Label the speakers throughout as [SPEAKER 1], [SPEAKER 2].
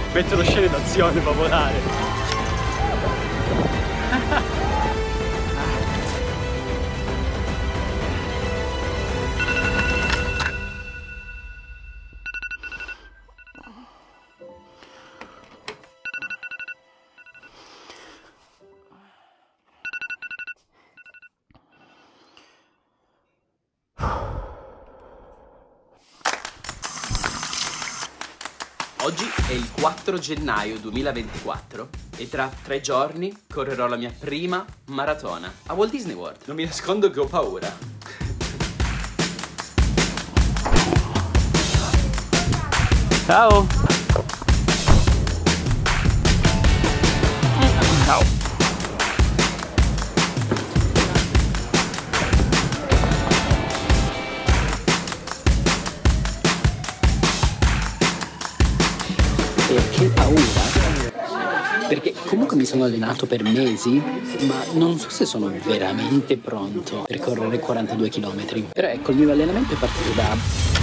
[SPEAKER 1] mettono scene d'azione per volare.
[SPEAKER 2] Oggi è il 4 gennaio 2024 e tra 3 giorni correrò la mia prima maratona a Walt Disney World. Non mi nascondo che ho paura.
[SPEAKER 1] Ciao! Ciao!
[SPEAKER 3] Che paura, perché comunque mi sono allenato per mesi, ma non so se sono veramente pronto per correre 42 km. Però ecco, il mio allenamento è partito da...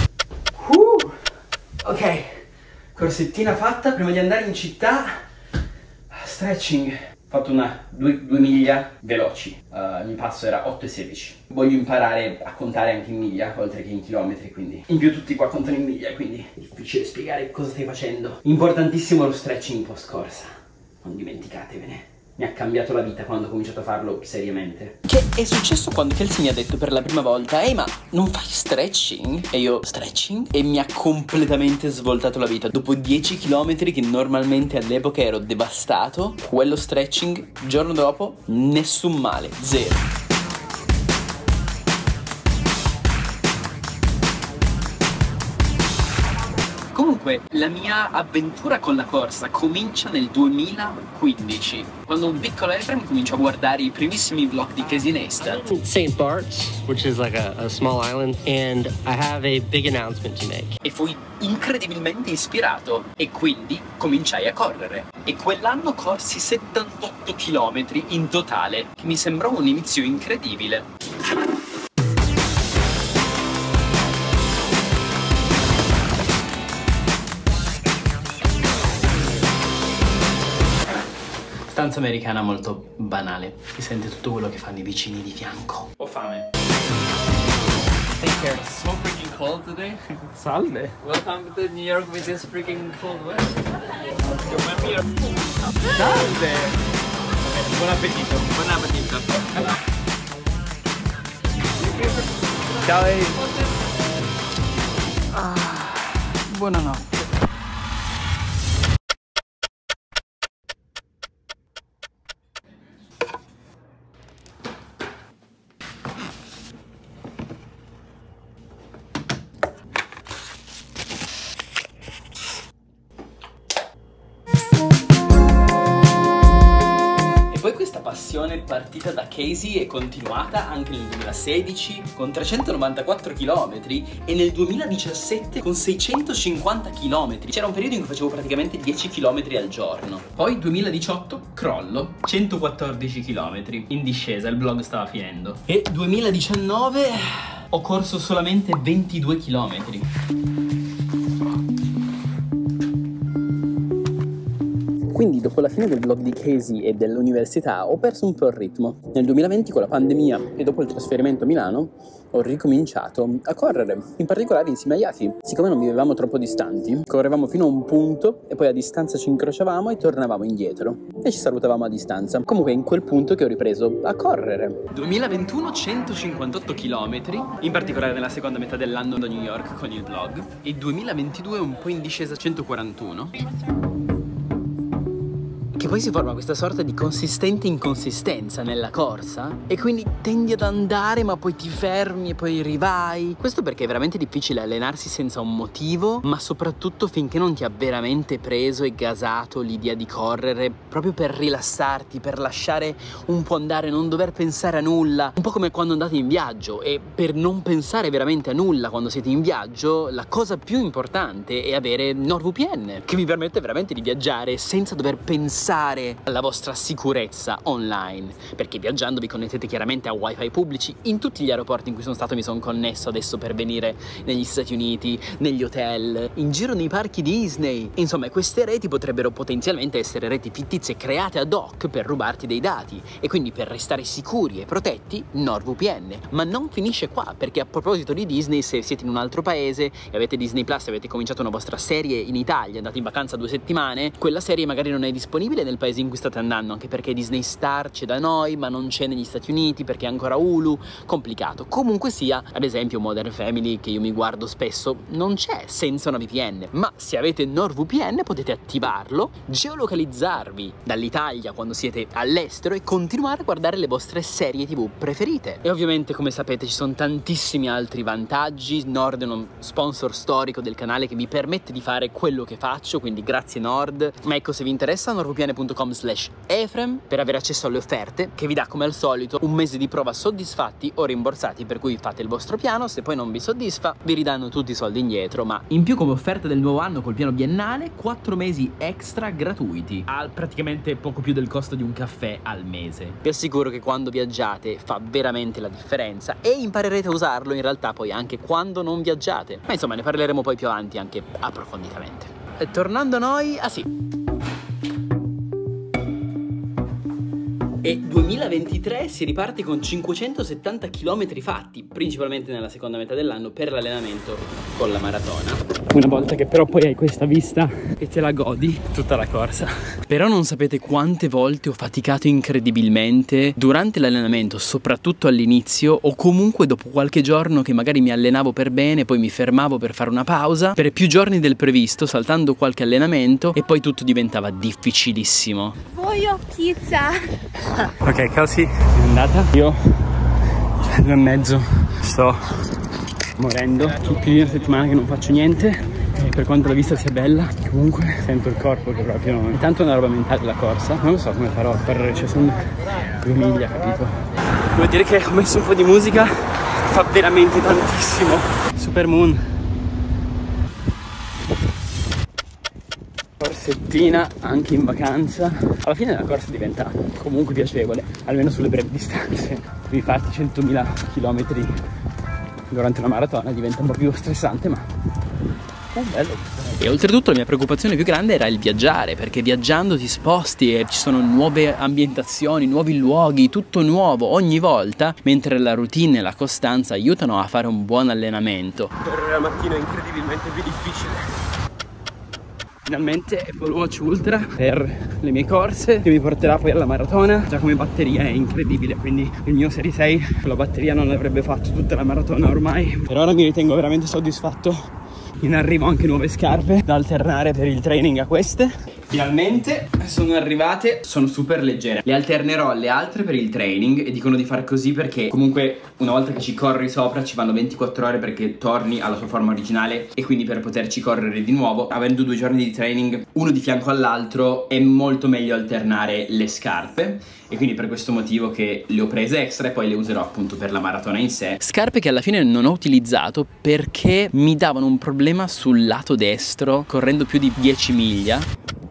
[SPEAKER 2] Ok, corsettina fatta. Prima di andare in città, stretching. Ho fatto due miglia veloci, il mio passo era 8,16. Voglio imparare a contare anche in miglia, oltre che in chilometri, quindi in più tutti qua contano in miglia, quindi è difficile spiegare cosa stai facendo. Importantissimo lo stretching post corsa, non dimenticatevene. Mi ha cambiato la vita quando ho cominciato a farlo seriamente.
[SPEAKER 3] Che è successo quando Kelsey mi ha detto per la prima volta: ehi, ma non fai stretching? E io, stretching? E mi ha completamente svoltato la vita. Dopo 10 km che normalmente all'epoca ero devastato, quello stretching, il giorno dopo, nessun male, zero. Comunque, la mia avventura con la corsa comincia nel 2015, quando un piccolo Efrem cominciò a guardare i primissimi vlog di Casey Neistat.
[SPEAKER 4] St. Bart's, which is like a small island, and I have a big announcement to make.
[SPEAKER 3] E fui incredibilmente ispirato e quindi cominciai a correre. E quell'anno corsi 78 km in totale, che mi sembrò un inizio incredibile. Stanza americana molto banale, si sente tutto quello che fanno i vicini di fianco.
[SPEAKER 2] Ho fame.
[SPEAKER 1] Take care. It's so freaking cold today. Salve. Welcome to New York with this freaking cold weather. Salve. Buon appetito. Buon appetito. Ciao.
[SPEAKER 3] Buonanotte. Questa passione partita da Casey è continuata anche nel 2016 con 394 km e nel 2017 con 650 km. C'era un periodo in cui facevo praticamente 10 km al giorno. Poi 2018 crollo, 114 km in discesa, il vlog stava finendo. E 2019 ho corso solamente 22 km. Quindi dopo la fine del vlog di Casey e dell'università ho perso un po' il ritmo. Nel 2020 con la pandemia e dopo il trasferimento a Milano ho ricominciato a correre, in particolare insieme a Yaki. Siccome non vivevamo troppo distanti, correvamo fino a un punto e poi a distanza ci incrociavamo e tornavamo indietro e ci salutavamo a distanza. Comunque è in quel punto che ho ripreso a correre. 2021 158 km, in particolare nella seconda metà dell'anno da New York con il vlog, e 2022 un po' in discesa 141. Che poi si forma questa sorta di consistente inconsistenza nella corsa e quindi tendi ad andare ma poi ti fermi e poi rivai. Questo perché è veramente difficile allenarsi senza un motivo, ma soprattutto finché non ti ha veramente preso e gasato l'idea di correre, proprio per rilassarti, per lasciare un po' andare, non dover pensare a nulla. Un po' come quando andate in viaggio, e per non pensare veramente a nulla quando siete in viaggio, la cosa più importante è avere NordVPN, che vi permette veramente di viaggiare senza dover pensare pensare alla vostra sicurezza online, perché viaggiando vi connettete chiaramente a wifi pubblici. In tutti gli aeroporti in cui sono stato mi sono connesso adesso per venire negli Stati Uniti, negli hotel, in giro nei parchi Disney. Insomma, queste reti potrebbero potenzialmente essere reti fittizie create ad hoc per rubarti dei dati, e quindi per restare sicuri e protetti NordVPN. Ma non finisce qua, perché a proposito di Disney, se siete in un altro paese e avete Disney Plus e avete cominciato una vostra serie in Italia, andate in vacanza 2 settimane, quella serie magari non è disponibile nel paese in cui state andando, anche perché Disney Star c'è da noi ma non c'è negli Stati Uniti perché è ancora Hulu, complicato. Comunque sia, ad esempio Modern Family, che io mi guardo spesso, non c'è senza una VPN, ma se avete NordVPN potete attivarlo, geolocalizzarvi dall'Italia quando siete all'estero e continuare a guardare le vostre serie TV preferite. E ovviamente, come sapete, ci sono tantissimi altri vantaggi. Nord è uno sponsor storico del canale che mi permette di fare quello che faccio, quindi grazie Nord. Ma ecco, se vi interessa, nordvpn.com/Efrem per avere accesso alle offerte, che vi dà come al solito un mese di prova soddisfatti o rimborsati, per cui fate il vostro piano. Se poi non vi soddisfa vi ridanno tutti i soldi indietro, ma in più come offerta del nuovo anno col piano biennale 4 mesi extra gratuiti al praticamente poco più del costo di un caffè al mese. Vi assicuro che quando viaggiate fa veramente la differenza e imparerete a usarlo in realtà poi anche quando non viaggiate, ma insomma ne parleremo poi più avanti anche approfonditamente. E tornando a noi, E 2023 si riparte con 570 km fatti, principalmente nella seconda metà dell'anno, per l'allenamento con la maratona. Una volta che però poi hai questa vista e te la godi tutta la corsa. Però non sapete quante volte ho faticato incredibilmente durante l'allenamento, soprattutto all'inizio o comunque dopo qualche giorno che magari mi allenavo per bene, poi mi fermavo per fare una pausa per più giorni del previsto, saltando qualche allenamento, e poi tutto diventava difficilissimo.
[SPEAKER 5] Voglio pizza.
[SPEAKER 3] Ok, Kelsey è andata. Io 2 e mezzo sto morendo. Più di una settimana che non faccio niente, e per quanto la vista sia bella, comunque sento il corpo che proprio è tanto una roba mentale la corsa. Non lo so come farò per, cioè sono 2 miglia, capito? Devo dire che ho messo un po' di musica, fa veramente tantissimo. Supermoon. Corsettina anche in vacanza. Alla fine la corsa diventa comunque piacevole, almeno sulle brevi distanze. Devi farti 100.000 km durante una maratona, diventa un po' più stressante, ma è bello. E oltretutto la mia preoccupazione più grande era il viaggiare, perché viaggiando ti sposti e ci sono nuove ambientazioni, nuovi luoghi, tutto nuovo ogni volta, mentre la routine e la costanza aiutano a fare un buon allenamento. Correre la mattina è incredibilmente più difficile. Finalmente Apple Watch Ultra per le mie corse, che mi porterà poi alla maratona. Già come batteria è incredibile, quindi il mio Serie 6 con la batteria non avrebbe fatto tutta la maratona ormai. Per ora mi ritengo veramente soddisfatto. In arrivo anche nuove scarpe da alternare per il training a queste. Finalmente sono arrivate, sono super leggere. Le alternerò alle altre per il training, e dicono di fare così perché comunque una volta che ci corri sopra ci vanno 24 ore perché torni alla sua forma originale, e quindi per poterci correre di nuovo, avendo 2 giorni di training uno di fianco all'altro, è molto meglio alternare le scarpe. E quindi per questo motivo che le ho prese extra e poi le userò appunto per la maratona in sé. Scarpe che alla fine non ho utilizzato perché mi davano un problema sul lato destro correndo più di 10 miglia.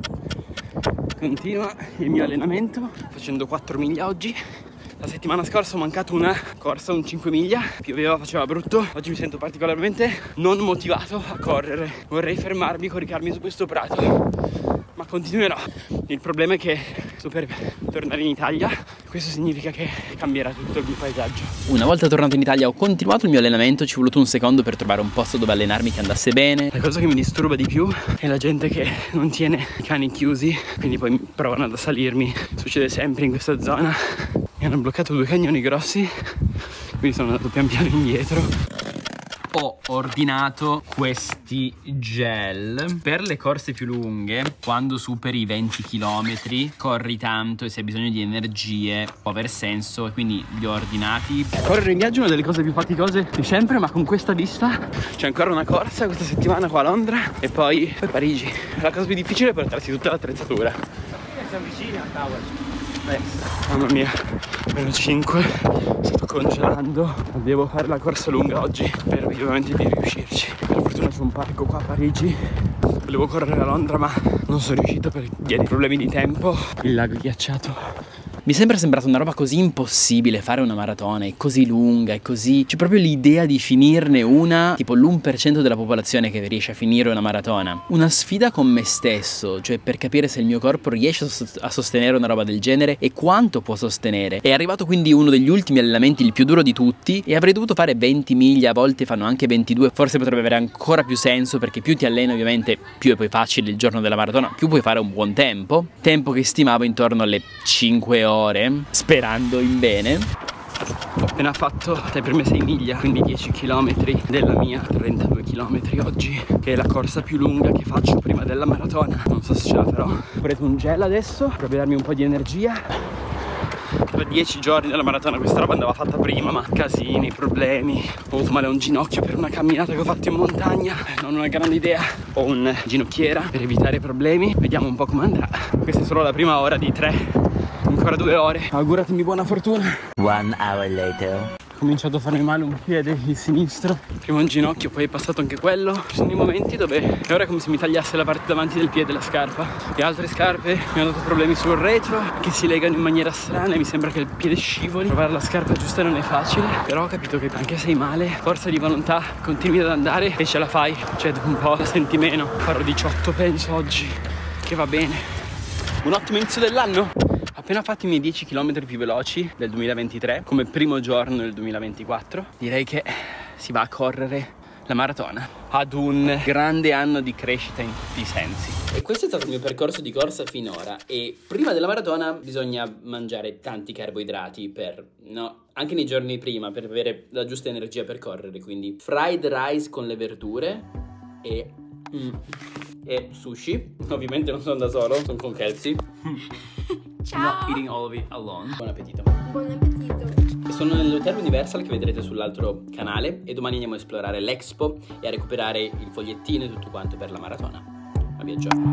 [SPEAKER 3] Continua il mio allenamento facendo 4 miglia oggi. La settimana scorsa ho mancato una corsa, un 5 miglia, pioveva, faceva brutto. Oggi mi sento particolarmente non motivato a correre. Vorrei fermarmi, coricarmi su questo prato, ma continuerò. Il problema è che sto per tornare in Italia. Questo significa che cambierà tutto il mio paesaggio. Una volta tornato in Italia ho continuato il mio allenamento. Ci è voluto un secondo per trovare un posto dove allenarmi che andasse bene. La cosa che mi disturba di più è la gente che non tiene i cani chiusi, quindi poi provano ad assalirmi. Succede sempre in questa zona. Mi hanno bloccato 2 cagnoni grossi, quindi sono andato pian piano indietro. Ho ordinato questi gel per le corse più lunghe. Quando superi i 20 km corri tanto e se hai bisogno di energie può aver senso, e quindi li ho ordinati. Correre in viaggio è una delle cose più faticose di sempre, ma con questa vista c'è ancora una corsa questa settimana qua a Londra e poi Parigi. La cosa più difficile è portarsi tutta l'attrezzatura. Siamo vicini al tower. Mamma mia, meno 5, sto congelando. Devo fare la corsa lunga oggi, spero vivamente di riuscirci. Per fortuna c'è un parco qua a Parigi
[SPEAKER 2] Volevo correre a Londra ma non sono riuscito per via di problemi di tempo. Il lago ghiacciato. Mi è sempre sembrata una roba così impossibile fare una maratona, è così lunga, è così... C'è proprio l'idea di finirne una, tipo l'1% della popolazione che riesce a finire una maratona. Una sfida con me stesso, cioè per capire se il mio corpo riesce a sostenere una roba del genere e quanto può sostenere. È arrivato quindi uno degli ultimi allenamenti, il più duro di tutti, e avrei dovuto fare 20 miglia, a volte fanno anche 22, forse potrebbe avere ancora più senso perché più ti alleni ovviamente, più è poi facile il giorno della maratona, più puoi fare un buon tempo. Tempo che stimavo intorno alle 5 ore. Sperando in bene. Ho appena fatto le prime 6 miglia, quindi 10 km della mia 32 km oggi, che è la corsa più lunga che faccio prima della maratona. Non so se ce la farò. Ho preso un gel adesso per darmi un po' di energia. Tra 10 giorni della maratona questa roba andava fatta prima, ma casini, problemi. Ho avuto male a un ginocchio per una camminata che ho fatto in montagna. Non ho una grande idea. Ho un ginocchiera per evitare problemi. Vediamo un po' come andrà. Questa è solo la prima ora di 3. Ancora 2 ore. Auguratemi buona fortuna.
[SPEAKER 5] 1 hour later.
[SPEAKER 2] Ho cominciato a farmi male un piede, il sinistro. Prima un ginocchio, poi è passato anche quello. Ci sono i momenti dove è ora come se mi tagliasse la parte davanti del piede, la scarpa. Le altre scarpe mi hanno dato problemi sul retro, che si legano in maniera strana e mi sembra che il piede scivoli. Trovare la scarpa giusta non è facile, però ho capito che anche se hai male, forza di volontà, continui ad andare e ce la fai. Cioè dopo un po' la senti meno. Farò 18 penso oggi, che va bene. Un ottimo inizio dell'anno. Appena fatti i miei 10 km più veloci del 2023, come primo giorno del 2024, direi che si va a correre la maratona ad un grande anno di crescita in tutti i sensi. E questo è stato il mio percorso di corsa finora. E prima della maratona bisogna mangiare tanti carboidrati anche nei giorni prima, per avere la giusta energia per correre. Quindi fried rice con le verdure e sushi. Ovviamente non sono da solo, sono con Kelsey.
[SPEAKER 6] Ciao.
[SPEAKER 2] Not eating all of it alone. Buon appetito.
[SPEAKER 6] Buon appetito.
[SPEAKER 2] E sono nell'Hotel Universal che vedrete sull'altro canale e domani andiamo a esplorare l'Expo e a recuperare il fogliettino e tutto quanto per la maratona. Ma vi aggiorno.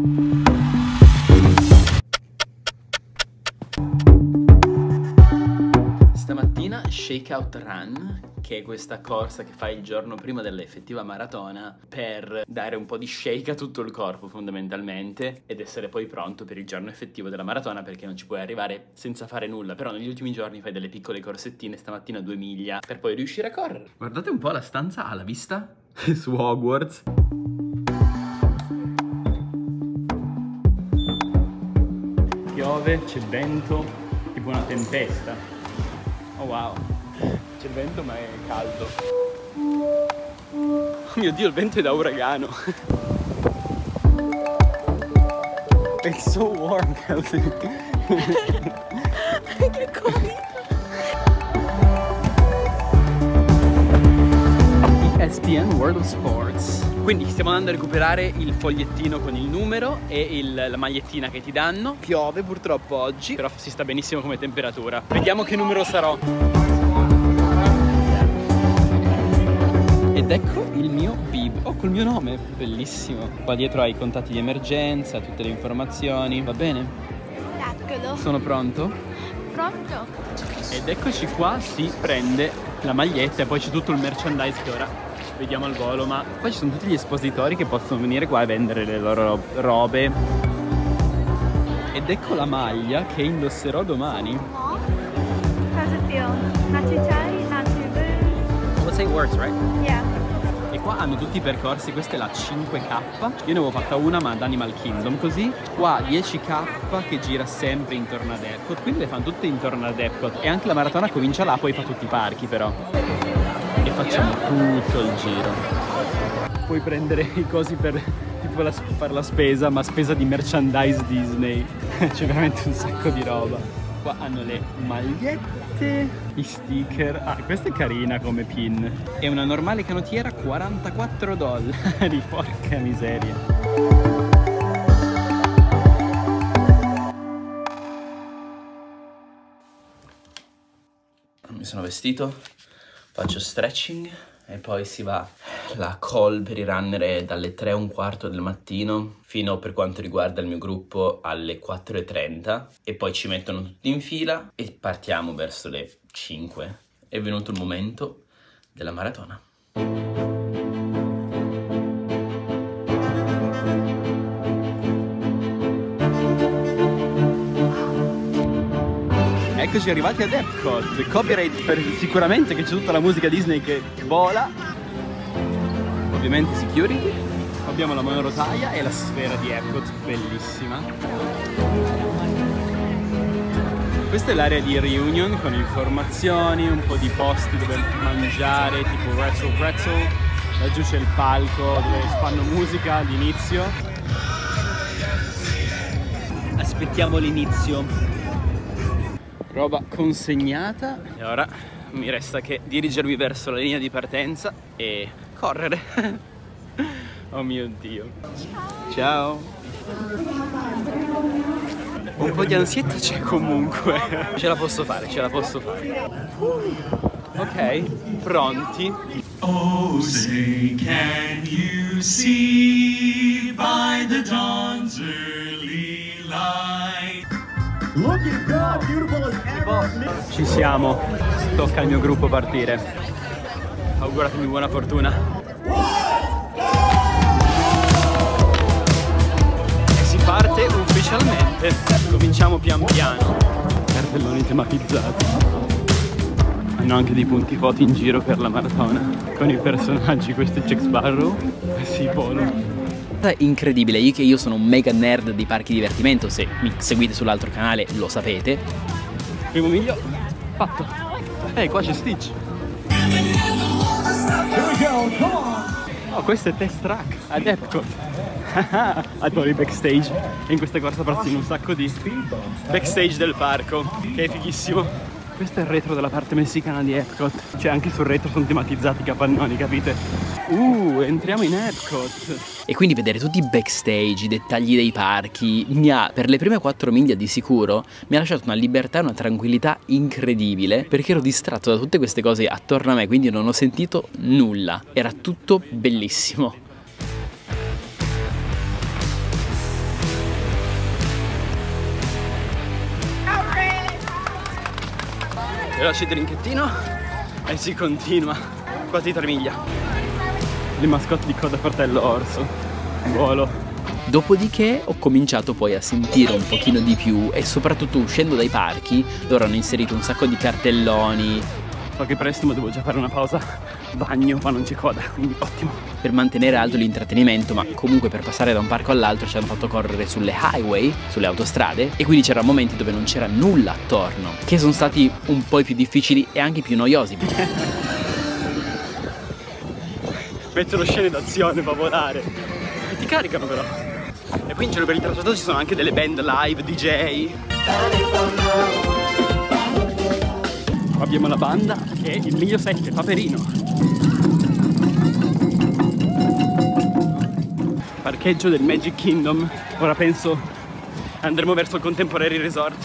[SPEAKER 2] Stamattina Shakeout Run, che è questa corsa che fai il giorno prima dell'effettiva maratona per dare un po' di shake a tutto il corpo fondamentalmente ed essere poi pronto per il giorno effettivo della maratona, perché non ci puoi arrivare senza fare nulla. Però negli ultimi giorni fai delle piccole corsettine, stamattina 2 miglia per poi riuscire a correre. Guardate un po', la stanza alla vista su Hogwarts. Piove, c'è vento, tipo una tempesta. Oh wow, c'è il vento ma è caldo. Oh mio Dio, il vento è da uragano. It's so warm, Kelsey.
[SPEAKER 6] Che comico.
[SPEAKER 2] ESPN World of Sports. Quindi stiamo andando a recuperare il fogliettino con il numero e la magliettina che ti danno. Piove purtroppo oggi, però si sta benissimo come temperatura. Vediamo che numero sarò. Ed ecco il mio bib. Oh, col mio nome, bellissimo. Qua dietro hai i contatti di emergenza, tutte le informazioni. Va bene?
[SPEAKER 6] Eccolo.
[SPEAKER 2] Sono pronto?
[SPEAKER 6] Pronto?
[SPEAKER 2] Ed eccoci qua, si prende la maglietta e poi c'è tutto il merchandise che ora vediamo al volo, ma poi ci sono tutti gli espositori che possono venire qua a vendere le loro robe. Ed ecco la maglia che indosserò domani.
[SPEAKER 6] How does it feel? Not too tight, not too loose?
[SPEAKER 2] Let's say it works, right?
[SPEAKER 6] Yeah.
[SPEAKER 2] E qua hanno tutti i percorsi, questa è la 5K. Io ne avevo fatta una ma ad Animal Kingdom così. Qua 10K che gira sempre intorno ad Epcot, quindi le fanno tutte intorno ad Epcot. E anche la maratona comincia là, poi fa tutti i parchi però. E facciamo tutto il giro. Puoi prendere i cosi per tipo fare la spesa, ma spesa di merchandise Disney. C'è veramente un sacco di roba. Qua hanno le magliette, i sticker. Ah, questa è carina come pin. E una normale canottiera $44. Porca miseria. Mi sono vestito, faccio stretching e poi si va. La call per i runner è dalle 3:15 del mattino fino, per quanto riguarda il mio gruppo, alle 4:30 e poi ci mettono tutti in fila e partiamo verso le 5. È venuto il momento della maratona.
[SPEAKER 3] eccoci arrivati ad Epcot. Copyright per sicuramente, che c'è tutta la musica Disney che vola. Ovviamente security. Abbiamo la monorotaia e la sfera di Epcot, bellissima. Questa è l'area di reunion con informazioni, un po' di posti dove mangiare, tipo Retro Pretzel. Laggiù c'è il palco dove fanno musica all'inizio. Aspettiamo l'inizio. Roba consegnata. E ora mi resta che dirigermi verso la linea di partenza e correre. Oh mio Dio. Ciao. Un po' di ansietta c'è comunque. Ce la posso fare, ce la posso fare. Ok, pronti? Oh, say can you see by the dawn's early light. Look at God, beautiful as ever. Ci siamo. Tocca al mio gruppo partire. Auguratemi buona fortuna. E si parte ufficialmente. Cominciamo pian piano. Cartelloni tematizzati. Hanno anche dei punti foto in giro per la maratona con i personaggi. Questo è Jack Sparrow. Sì, Polo. Incredibile, io sono un mega nerd di parchi divertimento, se mi seguite sull'altro canale lo sapete. Primo miglio fatto. Qua c'è Stitch. Oh, questo è Test Track ad Epcot. Adoro i backstage. E in questa corsa prazzino un sacco di backstage del parco, che è fighissimo. Questo è il retro della parte messicana di Epcot. Cioè anche sul retro sono tematizzati i capannoni, capite? Entriamo in Epcot. E quindi vedere tutti i backstage, i dettagli dei parchi, per le prime 4 miglia di sicuro, mi ha lasciato una libertà e una tranquillità incredibile, perché ero distratto da tutte queste cose attorno a me, quindi non ho sentito nulla. Era tutto bellissimo. Veloce trinchettino e si continua, quasi 3 miglia. Le mascotte di Coda Fratello Orso, volo. Dopodiché ho cominciato poi a sentire un pochino di più e soprattutto uscendo dai parchi, loro hanno inserito un sacco di cartelloni. So che presto ma devo già fare una pausa bagno, ma non c'è coda, quindi ottimo. Per mantenere alto l'intrattenimento, ma comunque per passare da un parco all'altro ci hanno fatto correre sulle highway, sulle autostrade, e quindi c'erano momenti dove non c'era nulla attorno, che sono stati un po' più difficili e anche più noiosi. Mettono scene d'azione per volare e ti caricano però. E poi in giro per il tracciato ci sono anche delle band live, DJ. Abbiamo la banda che è il miglio 7, Paperino. Parcheggio del Magic Kingdom. Ora penso andremo verso il Contemporary Resort.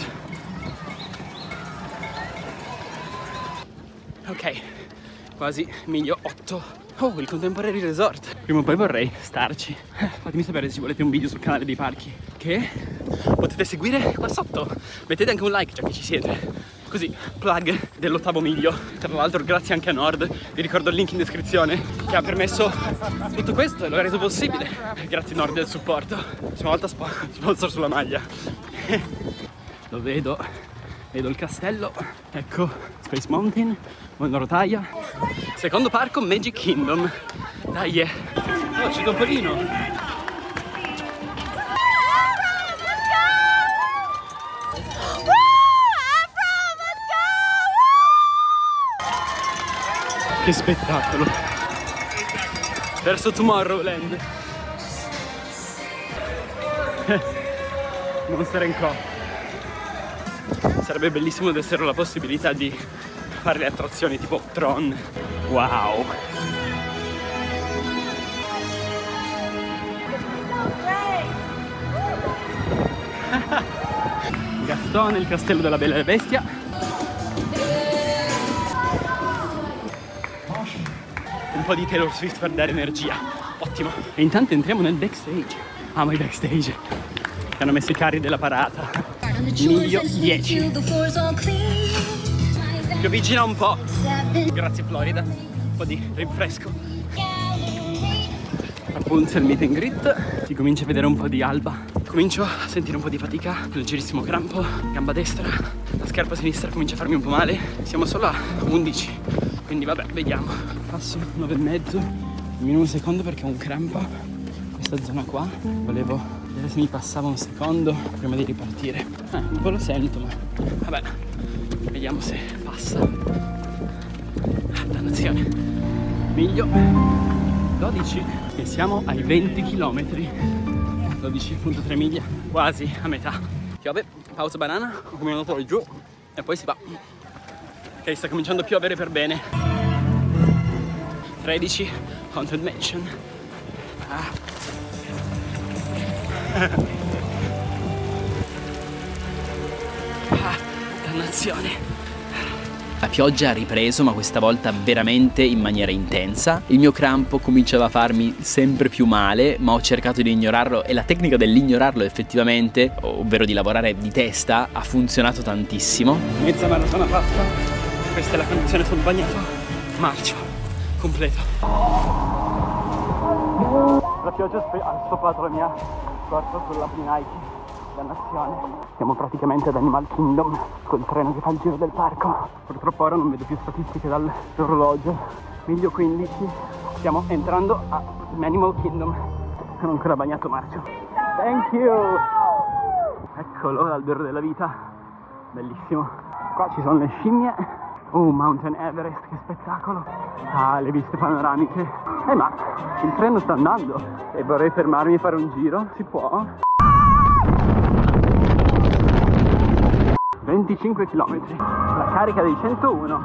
[SPEAKER 3] Ok, quasi miglio 8. Oh, il Contemporary Resort. Prima o poi vorrei starci. Fatemi sapere se volete un video sul canale dei parchi, che potete seguire qua sotto. Mettete anche un like già che ci siete. Così, plug dell'8° miglio. Tra l'altro grazie anche a Nord, vi ricordo il link in descrizione, che ha permesso tutto questo e lo ha reso possibile. Grazie Nord del supporto. Prossima volta sponsor sulla maglia. Lo vedo il castello. Ecco, Space Mountain, monorotaia. Secondo parco, Magic Kingdom. Dai, oh, c'è Topolino. Che spettacolo! Verso Tomorrowland. Monster & Co. Sarebbe bellissimo avessero la possibilità di fare le attrazioni tipo Tron. Wow! Gastone, il castello della Bella e Bestia. Un po' di Taylor Swift per dare energia. Ottimo. E intanto entriamo nel backstage. Amo i backstage. Che hanno messo i carri della parata. Miglio 10. Piovigina un po'. Grazie Florida. Un po' di rinfresco. Appunto il meet and greet. Si comincia a vedere un po' di alba
[SPEAKER 2] comincio a sentire un po' di fatica, leggerissimo crampo, gamba destra, la scarpa sinistra comincia a farmi un po' male. Siamo solo a 11, quindi vabbè, vediamo. Passo 9,5, almeno un secondo perché ho un crampo in questa zona qua. Volevo vedere se mi passava un secondo prima di ripartire. Un po' lo sento, ma vabbè, vediamo se passa. Dannazione. Miglio 12 e siamo ai 20 km. 12,3 miglia, quasi a metà. Piove, pausa banana, come ho notato giù e poi si va. Ok, sta cominciando a piovere per bene. 13, Haunted Mansion. Dannazione. La pioggia ha ripreso, ma questa volta veramente in maniera intensa. Il mio crampo cominciava a farmi sempre più male, ma ho cercato di ignorarlo e la tecnica dell'ignorarlo effettivamente, ovvero di lavorare di testa, ha funzionato tantissimo. Mezza maratona fatta, questa è la condizione sul bagnato, marcio, completo. La pioggia ha stoppato la mia corsa sulla Nike. Dannazione. Siamo praticamente ad Animal Kingdom col treno che fa il giro del parco. Purtroppo ora non vedo più statistiche dall'orologio. Miglio 15. Stiamo entrando a Animal Kingdom. Non ho ancora bagnato marcio. Thank you. Eccolo l'albero della vita. Bellissimo. Qua ci sono le scimmie. Mountain Everest, che spettacolo. Le viste panoramiche. Ma il treno sta andando e vorrei fermarmi e fare un giro. Si può? 25 km, la carica dei 101.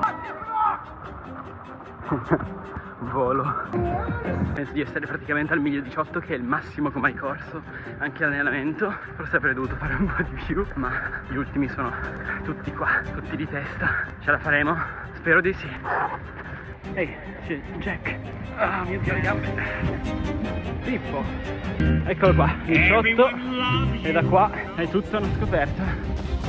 [SPEAKER 2] Volo. Penso di essere praticamente al miglio 18, che è il massimo che ho mai corso, anche l'allenamento. Forse avrei dovuto fare un po' di più, ma gli ultimi sono tutti qua, tutti di testa. Ce la faremo? Spero di sì. Ehi, c'è Jack. Mio Dio, le gambe. Pippo. Eccolo qua, 18. E da qua è tutta una scoperta.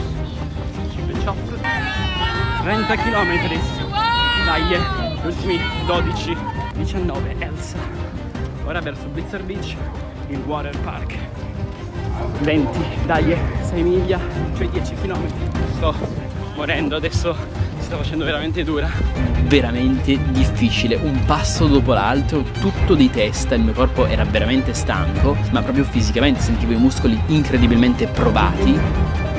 [SPEAKER 2] 30 km. Dai, gli ultimi 12, 19, Elsa. Ora verso Blizzard Beach, il Water Park. 20, dai, 6 miglia, cioè 10 km. Sto morendo, adesso si sta facendo veramente dura. Veramente difficile, un passo dopo l'altro, tutto di testa, il mio corpo era veramente stanco, ma proprio fisicamente sentivo i muscoli incredibilmente provati.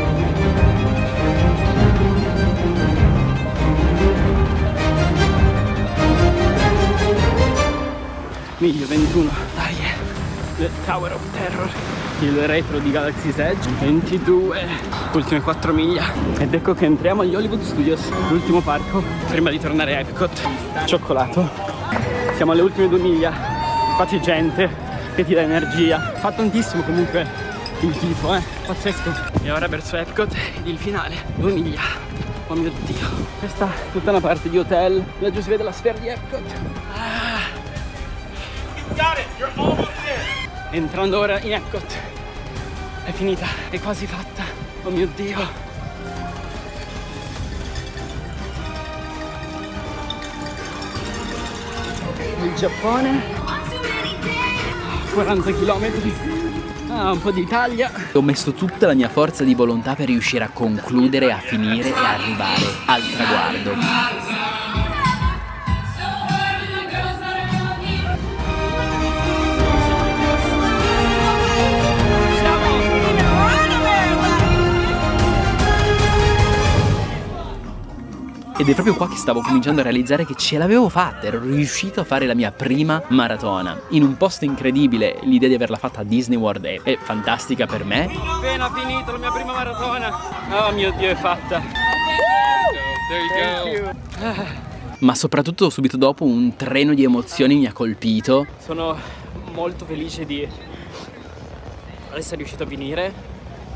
[SPEAKER 2] Miglio 21, dai, The Tower of Terror, il retro di Galaxy's Edge. 22, ultime 4 miglia ed ecco che entriamo agli Hollywood Studios, l'ultimo parco prima di tornare a Epcot. Cioccolato, siamo alle ultime 2 miglia, qua c'è gente che ti dà energia, fa tantissimo comunque il tifo, pazzesco. E ora verso Epcot ed il finale, 2 miglia, oh mio Dio. Questa è tutta una parte di hotel, laggiù si vede la sfera di Epcot. Entrando ora in Epcot, è finita, è quasi fatta, oh mio Dio. Il Giappone, 40 km, un po' d'Italia. Ho messo tutta la mia forza di volontà per riuscire a concludere, a finire e a arrivare al traguardo. Ed è proprio qua che stavo cominciando a realizzare che ce l'avevo fatta, ero riuscito a fare la mia prima maratona. In un posto incredibile, l'idea di averla fatta a Disney World è fantastica per me. Appena finito la mia prima maratona, oh mio Dio, è fatta. There you go. Ma soprattutto subito dopo un treno di emozioni mi ha colpito. Sono molto felice di essere riuscito a finire.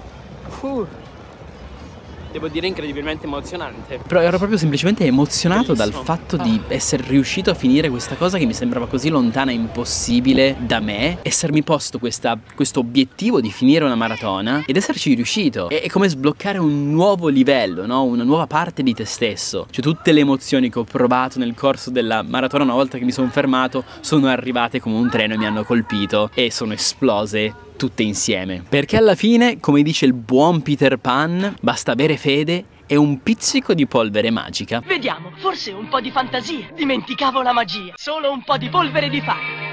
[SPEAKER 2] Devo dire incredibilmente emozionante. Però ero proprio semplicemente emozionato dal fatto di essere riuscito a finire questa cosa che mi sembrava così lontana e impossibile da me. Essermi posto questo obiettivo di finire una maratona ed esserci riuscito. È come sbloccare un nuovo livello, no? Una nuova parte di te stesso. Cioè tutte le emozioni che ho provato nel corso della maratona una volta che mi sono fermato sono arrivate come un treno e mi hanno colpito e sono esplose
[SPEAKER 3] tutte insieme. Perché alla fine, come dice il buon Peter Pan, basta avere fede e un pizzico di polvere magica.
[SPEAKER 7] Vediamo, forse un po' di fantasia. Dimenticavo la magia. Solo un po' di polvere di fata.